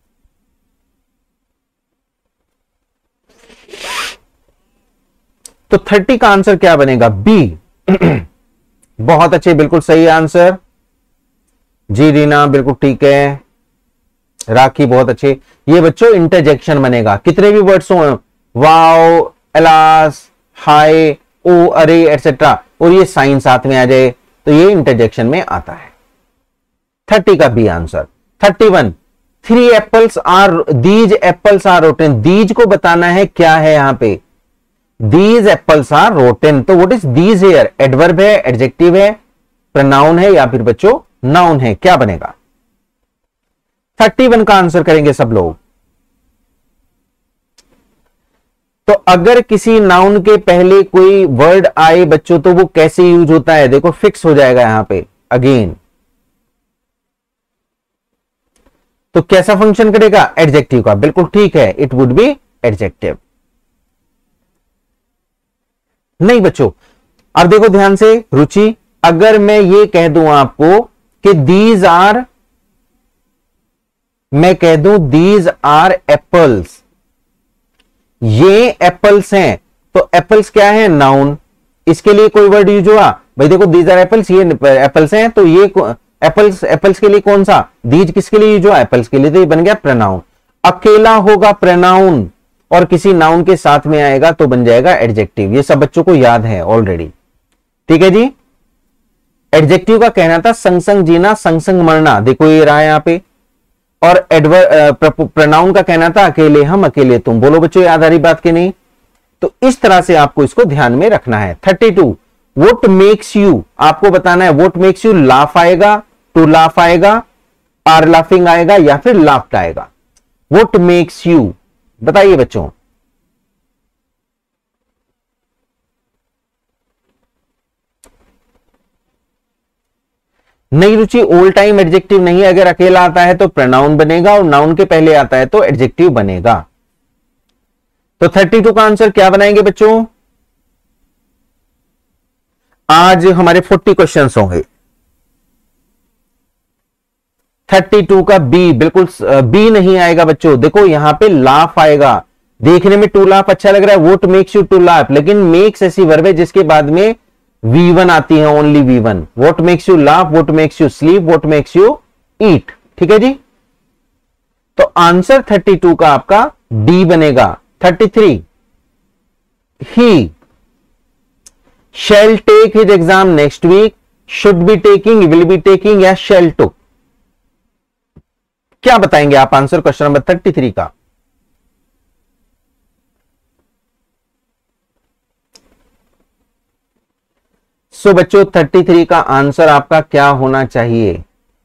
तो थर्टी का आंसर क्या बनेगा? बी। बहुत अच्छे, बिल्कुल सही आंसर जी। रीना बिल्कुल ठीक है, राखी बहुत अच्छे। ये बच्चों इंटरजेक्शन बनेगा, कितने भी वर्ड्स हो, वाओ, अलास, हाय, ओ, अरे एटसेट्रा, और ये साइन साथ में आ जाए तो ये इंटरजेक्शन में आता है। थर्टी का B answer. Thirty one, three apples are, these apples are rotten, these को बताना है क्या है यहां पे? These apples are rotten, तो what is these here? Adverb है, एडजेक्टिव है, प्रोनाउन है या फिर बच्चों नाउन है? क्या बनेगा? थर्टी वन का आंसर करेंगे सब लोग। तो अगर किसी नाउन के पहले कोई वर्ड आए बच्चों तो वो कैसे यूज होता है? देखो फिक्स हो जाएगा यहां पे अगेन। तो कैसा फंक्शन करेगा? एडजेक्टिव का, बिल्कुल ठीक है, इट वुड बी एडजेक्टिव। नहीं बच्चों, अब देखो ध्यान से रुचि, अगर मैं ये कह दूं आपको कि दीज आर, मैं कह दूं दीज आर एप्पल्स, ये एप्पल्स हैं, तो एप्पल्स क्या है, नाउन, इसके लिए कोई वर्ड यूज हुआ भाई, देखो दीज आर एप्पल्स, ये एप्पल्स हैं, तो ये एप्पल्स, एप्पल्स के लिए कौन सा, दीज किसके लिए यूज हुआ, एप्पल्स के लिए, तो ये बन गया प्रनाउन। अकेला होगा प्रनाउन और किसी नाउन के साथ में आएगा तो बन जाएगा एडजेक्टिव। ये सब बच्चों को याद है ऑलरेडी, ठीक है जी। एडजेक्टिव का कहना था संग संग जीना, संग संग मरना, देखो ये रहा यहां पे। और एडवर प्रनाउन का कहना था अकेले हम, अकेले तुम। बोलो बच्चों याद आ रही बात की नहीं? तो इस तरह से आपको इसको ध्यान में रखना है। Thirty two, what makes you, आपको बताना है व्हाट मेक्स यू लाफ आएगा, टू लाफ आएगा, आर लाफिंग आएगा या फिर लाफ्ट आएगा। व्हाट मेक्स यू, बताइए बच्चों। नहीं रुचि, ऑल टाइम एडजेक्टिव नहीं है, अगर अकेला आता है तो प्रनाउन बनेगा और नाउन के पहले आता है तो एडजेक्टिव बनेगा। तो थर्टी टू का आंसर क्या बनाएंगे बच्चों? आज हमारे फोर्टी क्वेश्चंस होंगे। थर्टी टू का बी, बिल्कुल बी नहीं आएगा बच्चों। देखो यहां पे लाफ आएगा, देखने में टू लाफ अच्छा लग रहा है, what makes you to laugh, लेकिन मेक्स ऐसी वर्ब है जिसके बाद में वी वन आती है, only V one. What makes you laugh, what makes you sleep, what makes you eat, ठीक है जी। तो आंसर थर्टी टू का आपका डी बनेगा। Thirty three, he shall take his exam next week, should be taking, will be taking या shall took, क्या बताएंगे आप answer question number thirty three का? सो so, बच्चों थर्टी थ्री का आंसर आपका क्या होना चाहिए?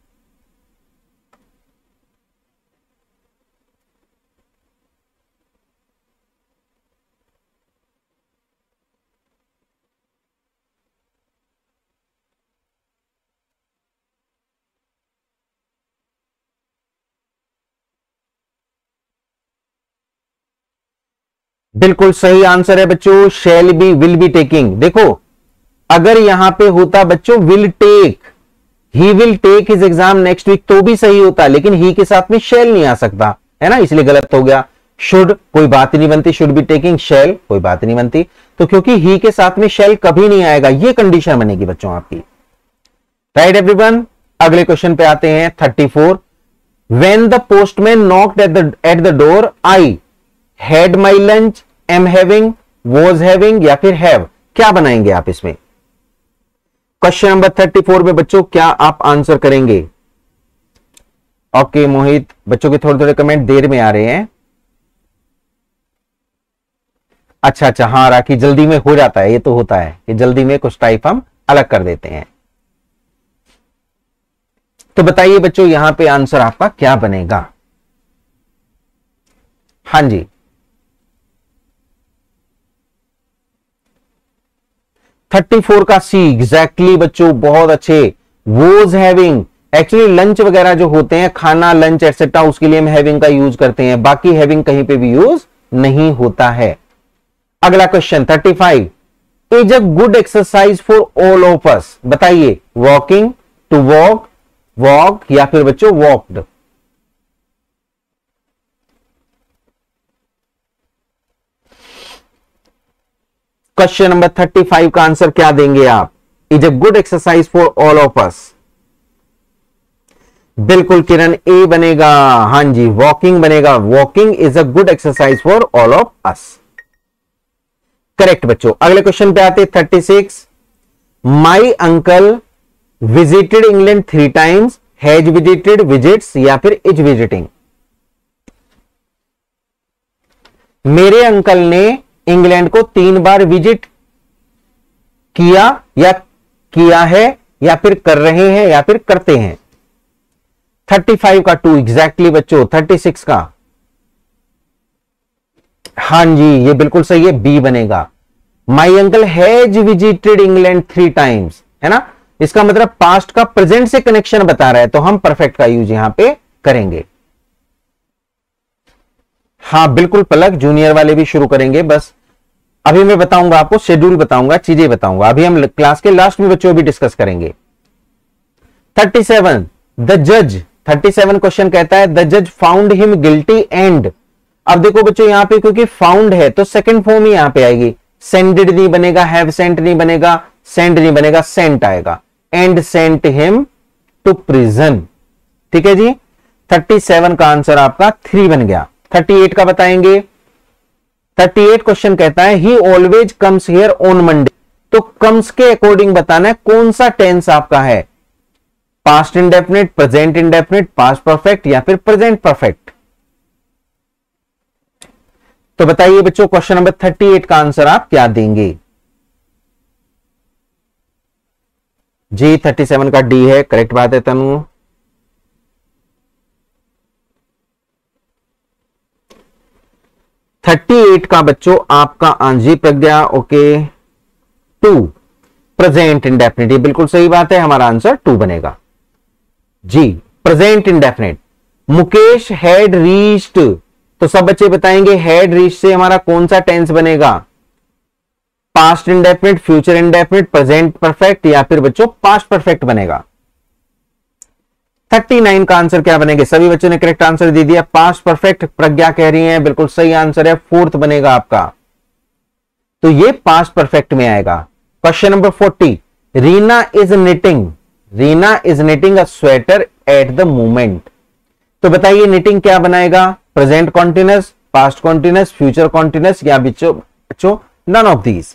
बिल्कुल सही आंसर है बच्चों, shall be, will be taking. देखो अगर यहां पे होता बच्चों will take, he will take his exam next week, तो भी सही होता, लेकिन ही के साथ में शैल नहीं आ सकता है ना, इसलिए गलत हो गया। शुड कोई बात नहीं बनती, शुड बी टेकिंग, शैल कोई बात नहीं बनती, तो क्योंकि ही के साथ में शैल कभी नहीं आएगा, ये कंडीशन बनेगी बच्चों आपकी। राइट एवरीवन, अगले क्वेश्चन पे आते हैं। Thirty four, when the postman knocked at the at the door, I had my lunch, am having, was having या फिर हैव, क्या बनाएंगे आप इसमें? क्वेश्चन नंबर थर्टी फोर में बच्चों क्या आप आंसर करेंगे? ओके मोहित, बच्चों के थोड़े थोड़े कमेंट देर में आ रहे हैं। अच्छा अच्छा, हाँ राखी, जल्दी में हो जाता है, ये तो होता है कि जल्दी में कुछ टाइप हम अलग कर देते हैं। तो बताइए बच्चों यहां पे आंसर आपका क्या बनेगा? हाँ जी, थर्टी फोर का सी एग्जैक्टली बच्चों, बहुत अच्छे। वॉज हैविंग, एक्चुअली लंच वगैरह जो होते हैं, खाना, लंच एक्सेट्रा, उसके लिए हम हैविंग का यूज करते हैं, बाकी हैविंग कहीं पे भी यूज नहीं होता है। अगला question thirty five, is a good exercise for all of us, बताइए वॉकिंग, टू वॉक, वॉक या फिर बच्चों walked. Question number thirty five का आंसर क्या देंगे आप? Is a good exercise for all of us. बिल्कुल किरण, ए बनेगा। हां जी, वॉकिंग बनेगा, walking is a good exercise for all of us. Correct बच्चों। अगले क्वेश्चन पे आते thirty six, my uncle visited England three times, has visited, visits या फिर इज विजिटिंग। मेरे अंकल ने इंग्लैंड को तीन बार विजिट किया या किया है या फिर कर रहे हैं या फिर करते हैं। थर्टी फाइव का टू एग्जैक्टली बच्चों। थर्टी सिक्स का हां जी, ये बिल्कुल सही है, बी बनेगा। My uncle has visited England three times, है ना, इसका मतलब पास्ट का प्रेजेंट से कनेक्शन बता रहा है, तो हम परफेक्ट का यूज यहां पे करेंगे। हाँ बिल्कुल पलक, जूनियर वाले भी शुरू करेंगे, बस अभी मैं बताऊंगा आपको, शेड्यूल बताऊंगा, चीजें बताऊंगा, अभी हम क्लास के लास्ट में बच्चों भी डिस्कस करेंगे। थर्टी सेवन, द जज, थर्टी सेवन क्वेश्चन कहता है द जज फाउंड हिम गिल्टी एंड, अब देखो बच्चों यहां पे क्योंकि फाउंड है तो सेकंड फॉर्म ही यहां पे आएगी, सेंडेड नहीं बनेगा, हैव सेंट नहीं बनेगा, सेंड नहीं बनेगा, सेंट आएगा, and sent him to prison. ठीक है जी, थर्टी सेवन का आंसर आपका थ्री बन गया। थर्टी एट का बताएंगे। थर्टी एट क्वेश्चन कहता है he always comes here on Monday, तो कम्स के अकॉर्डिंग बताना है कौन सा टेंस आपका है, past indefinite, present indefinite, past perfect या फिर प्रेजेंट परफेक्ट। तो बताइए बच्चों क्वेश्चन नंबर थर्टी एट का आंसर आप क्या देंगे? जी थर्टी सेवन का डी है, करेक्ट बात है तनु। थर्टी एट का बच्चों आपका आंजी Pragya, okay, two present indefinite, बिल्कुल सही बात है, हमारा आंसर टू बनेगा जी, present indefinite. Mukesh had reached, तो सब बच्चे बताएंगे हैड रीच्ड से हमारा कौन सा टेंस बनेगा, past indefinite, future indefinite, present perfect या फिर बच्चों पास्ट परफेक्ट बनेगा। थर्टी नाइन का आंसर क्या बनेगा? सभी बच्चों ने करेक्ट आंसर दे दिया, पास्ट परफेक्ट प्रज्ञा कह रही है, बिल्कुल सही आंसर है, फोर्थ बनेगा आपका, तो ये पास्ट परफेक्ट में आएगा। Question number forty, Reena is knitting, Reena is knitting a sweater at the moment, तो बताइए निटिंग क्या बनाएगा, present continuous, past continuous, future continuous या बच्चों बच्चों none of these.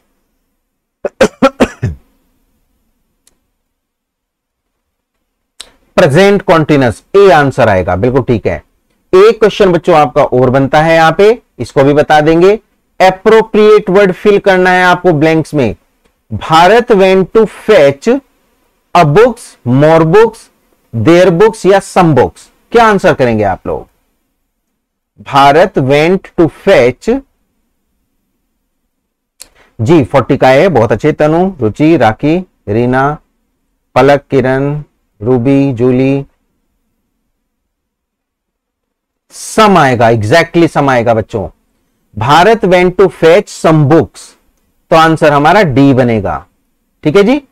Present continuous, A answer आएगा, बिल्कुल ठीक है। एक क्वेश्चन बच्चों आपका और बनता है यहां पे, इसको भी बता देंगे। एप्रोप्रिएट वर्ड फिल करना है आपको ब्लैंक्स में। Bharat went to fetch a books, more books, their books या सम बुक्स, क्या आंसर करेंगे आप लोग? भारत वेंट टू फेच, जी फोर्टी का है, बहुत अच्छे Tanu, Ruchi, Rakhi, Reena, Palak, Kiran, Ruby, Julie, some आएगा, एग्जैक्टली सम आएगा बच्चों। Bharat went to fetch some books, तो आंसर हमारा डी बनेगा। ठीक है जी,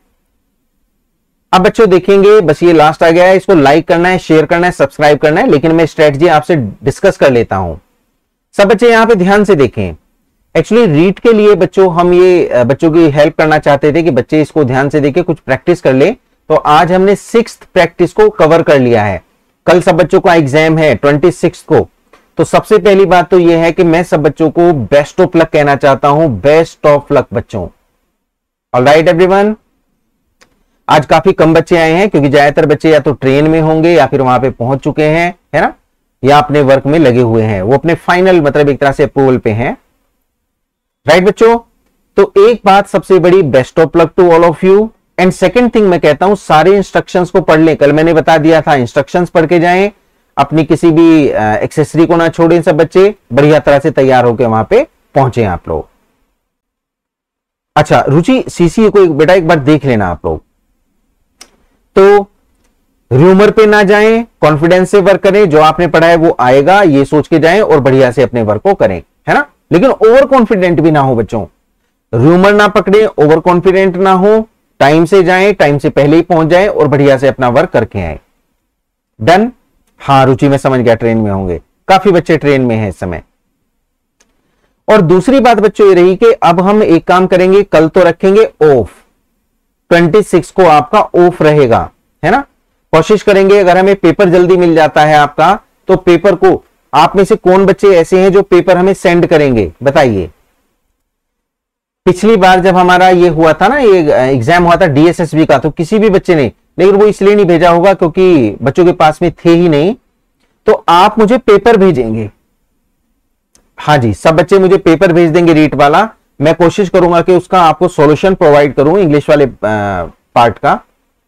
अब बच्चों देखेंगे, बस ये लास्ट आ गया है, इसको लाइक करना है, शेयर करना है, सब्सक्राइब करना है, लेकिन मैं स्ट्रेटजी आपसे डिस्कस कर लेता हूं। सब बच्चे यहां पे ध्यान से देखें। एक्चुअली रीड के लिए बच्चों हम ये बच्चों की हेल्प करना चाहते थे कि बच्चे इसको ध्यान से देखें, कुछ प्रैक्टिस कर ले, तो आज हमने सिक्स्थ प्रैक्टिस को कवर कर लिया है। कल सब बच्चों का एग्जाम है ट्वेंटी सिक्स को, तो सबसे पहली बात तो यह है कि मैं सब बच्चों को बेस्ट ऑफ लक कहना चाहता हूं, बेस्ट ऑफ लक बच्चों। ऑलराइट एवरीवन, आज काफी कम बच्चे आए हैं क्योंकि ज्यादातर बच्चे या तो ट्रेन में होंगे या फिर वहां पे पहुंच चुके हैं, है ना, या अपने वर्क में लगे हुए हैं, वो अपने फाइनल मतलब एक तरह से अप्रूवल पे हैं। राइट बच्चों, तो एक बात सबसे बड़ी, best of luck to all of you. And second thing मैं कहता हूं सारे इंस्ट्रक्शंस को पढ़ लें, कल मैंने बता दिया था इंस्ट्रक्शंस पढ़ के जाएं, अपनी किसी भी एक्सेसरी को ना छोड़ें, सब बच्चे बढ़िया तरह से तैयार होकर वहां पे पहुंचे आप लोग। अच्छा रुचि, सीसी को बेटा एक बार देख लेना आप लोग, तो र्यूमर पे ना जाएं, कॉन्फिडेंस से वर्क करें, जो आपने पढ़ा है वो आएगा ये सोच के जाएं और बढ़िया से अपने वर्क को करें, है ना, लेकिन ओवर कॉन्फिडेंट भी ना हो बच्चों, र्यूमर ना पकड़े, ओवर कॉन्फिडेंट ना हो, टाइम से जाएं, टाइम से पहले ही पहुंच जाएं और बढ़िया से अपना वर्क करके आए। डन? हाँ रुचि मैं समझ गया, ट्रेन में होंगे, काफी बच्चे ट्रेन में हैं इस समय। और दूसरी बात बच्चों ये रही कि अब हम एक काम करेंगे, कल तो रखेंगे ऑफ, ट्वेंटी सिक्स को आपका ऑफ रहेगा, है ना, कोशिश करेंगे अगर हमें पेपर जल्दी मिल जाता है आपका, तो पेपर को, आप में से कौन बच्चे ऐसे हैं जो पेपर हमें सेंड करेंगे बताइए। पिछली बार जब हमारा ये हुआ था ना, ये एग्जाम हुआ था डीएसएसबी का, तो किसी भी बच्चे ने, लेकिन वो इसलिए नहीं भेजा होगा क्योंकि बच्चों के पास में थे ही नहीं, तो आप मुझे पेपर भेजेंगे। हाँ जी, सब बच्चे मुझे पेपर भेज देंगे रीट वाला, मैं कोशिश करूंगा कि उसका आपको सॉल्यूशन प्रोवाइड करूं इंग्लिश वाले पार्ट का।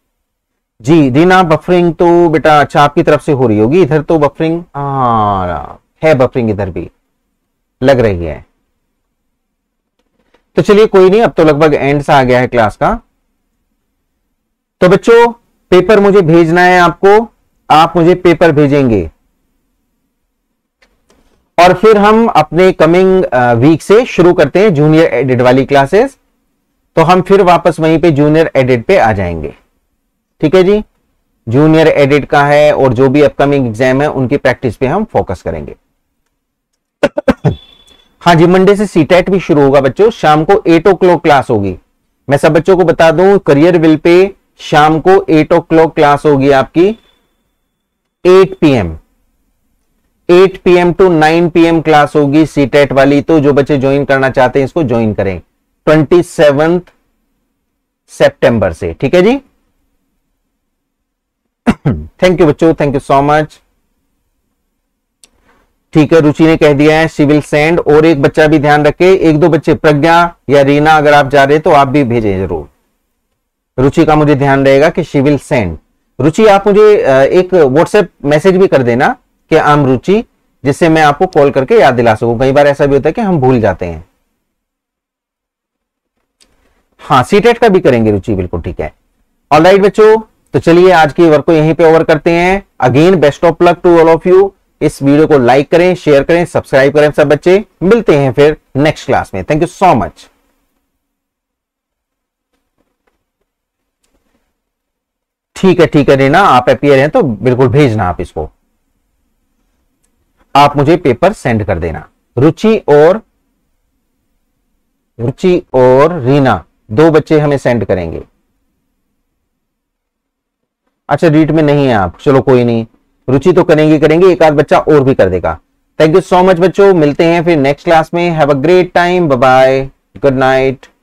जी रीना, बफरिंग तो बेटा अच्छा आपकी तरफ से हो रही होगी, इधर तो बफरिंग हाँ है, बफरिंग इधर भी लग रही है। तो चलिए कोई नहीं, अब तो लगभग एंड सा आ गया है क्लास का। तो बच्चों पेपर मुझे भेजना है आपको, आप मुझे पेपर भेजेंगे। और फिर हम अपने कमिंग वीक से शुरू करते हैं जूनियर एडिट वाली क्लासेस। तो हम फिर वापस वहीं पे जूनियर एडिट पे आ जाएंगे। ठीक है जी, जूनियर एडिट का है और जो भी अपकमिंग एग्जाम है उनकी प्रैक्टिस पे हम फोकस करेंगे। हाँ जी, मंडे से सीटेट भी शुरू होगा बच्चों। शाम को एट ओ क्लॉक क्लास होगी। मैं सब बच्चों को बता दूं, करियर विल पे शाम को एट ओ क्लॉक क्लास होगी आपकी, eight P M eight P M to nine P M class होगी सीटेट वाली। तो जो बच्चे ज्वाइन करना चाहते हैं इसको ज्वाइन करें ट्वेंटी सेवंथ सितंबर से। ठीक है जी, थैंक यू बच्चों, थैंक यू सो मच। ठीक है, रुचि ने कह दिया है सिविल सेंड। और एक बच्चा भी ध्यान रखे, एक दो बच्चे प्रज्ञा या रीना अगर आप जा रहे हैं तो आप भी भेजें जरूर। रुचि का मुझे ध्यान रहेगा कि सिविल सेंड। रुचि आप मुझे एक व्हाट्सएप मैसेज भी कर देना कि आम रुचि, जिससे मैं आपको कॉल करके याद दिला सकूं। कई बार ऐसा भी होता है कि हम भूल जाते हैं। हाँ, सीटेट का भी करेंगे रुचि, बिल्कुल ठीक है। ऑलराइट बच्चों, तो चलिए आज की वर्क को यहीं पे ओवर करते हैं। Again best of luck to all of you. इस वीडियो को लाइक करें, शेयर करें, सब्सक्राइब करें सब बच्चे। मिलते हैं फिर नेक्स्ट क्लास में। Thank you so much. ठीक है ठीक है रीना, आप अपियर हैं तो बिल्कुल भेजना आप इसको। आप मुझे पेपर सेंड कर देना। रुचि और रुचि और रीना दो बच्चे हमें सेंड करेंगे। अच्छा, रीट में नहीं है आप, चलो कोई नहीं। रुचि तो करेंगे करेंगे एक आध बच्चा और भी कर देगा। थैंक यू सो मच बच्चों, मिलते हैं फिर नेक्स्ट क्लास में। Have a great time, bye bye, good night.